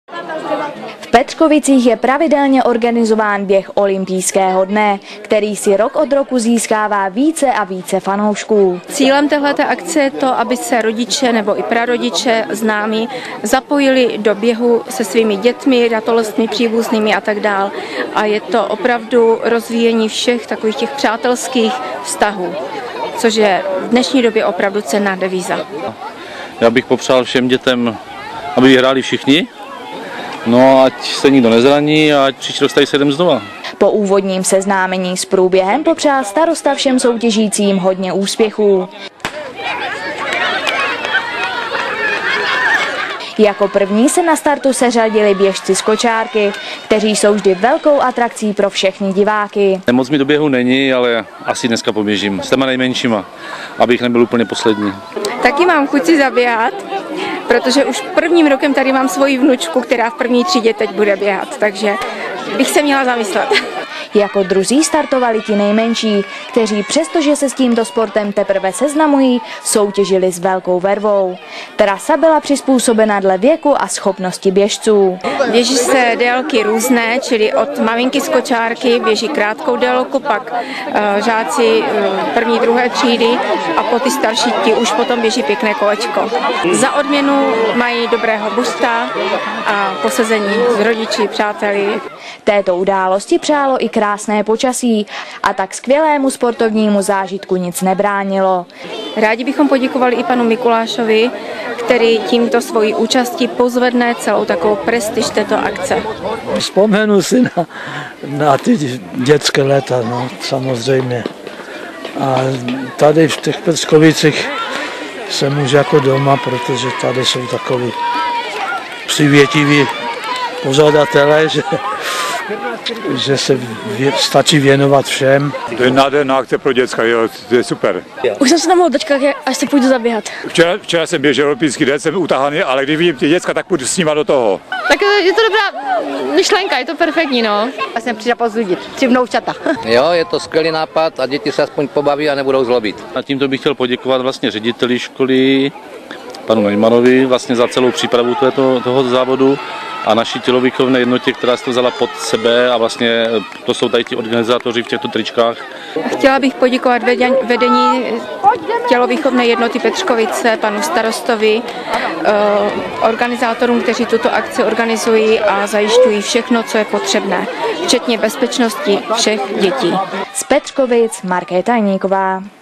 V Petřkovicích je pravidelně organizován běh olympijského dne, který si rok od roku získává více a více fanoušků. Cílem téhleté akce je to, aby se rodiče nebo i prarodiče známí zapojili do běhu se svými dětmi, ratolestmi, příbuznými a tak dál. A je to opravdu rozvíjení všech takových těch přátelských vztahů, což je v dnešní době opravdu cenná devíza. Já bych popřál všem dětem, aby vyhráli všichni. No, ať se nikdo nezraní a ať příští rok tady se jdem znova. Po úvodním seznámení s průběhem popřál starosta všem soutěžícím hodně úspěchů. Jako první se na startu seřadili běžci z kočárky, kteří jsou vždy velkou atrakcí pro všechny diváky. Moc mi do běhu není, ale asi dneska poběžím s těma nejmenšíma, abych nebyl úplně poslední. Taky mám chuť si zaběhat, protože už prvním rokem tady mám svoji vnučku, která v první třídě teď bude běhat, takže bych se měla zamyslet. Jako druzí startovali ti nejmenší, kteří přestože se s tímto sportem teprve seznamují, soutěžili s velkou vervou. Trasa byla přizpůsobena dle věku a schopnosti běžců. Běží se délky různé, čili od maminky z kočárky běží krátkou délku, pak žáci první, druhé třídy a po ty starší ti už potom běží pěkné kolečko. Za odměnu mají dobrého busta a posezení s rodiči, přáteli. Této události přálo i krásné počasí a tak skvělému sportovnímu zážitku nic nebránilo. Rádi bychom poděkovali i panu Mikulášovi, který tímto svojí účastí pozvedne celou takovou prestiž této akce. Vzpomenu si na ty dětské léta, no, samozřejmě. A tady v těch Petřkovicích jsem už jako doma, protože tady jsou takový přivětiví pořadatelé, že se stačí věnovat všem. To je nádherná akce pro děcka, jo, to je super. Už jsem se nemohl dočkat, až se půjdu zaběhat. Včera jsem běžel olympijský den, jsem utahaný, ale když vidím ty děcka, tak půjdu s nima do toho. Tak je to dobrá myšlenka, je to perfektní, no. Já jsem přišla pozudit, 3 vnoučata. Jo, je to skvělý nápad a děti se aspoň pobaví a nebudou zlobit. A tímto bych chtěl poděkovat vlastně řediteli školy, panu Neumannovi, vlastně za celou přípravu toho závodu a naší tělovýchovné jednotě, která se to vzala pod sebe a vlastně to jsou tady ti organizátoři v těchto tričkách. Chtěla bych poděkovat vedení tělovýchovné jednoty Petřkovice, panu starostovi, organizátorům, kteří tuto akci organizují a zajišťují všechno, co je potřebné, včetně bezpečnosti všech dětí. Z Petřkovic Markéta Jeníková.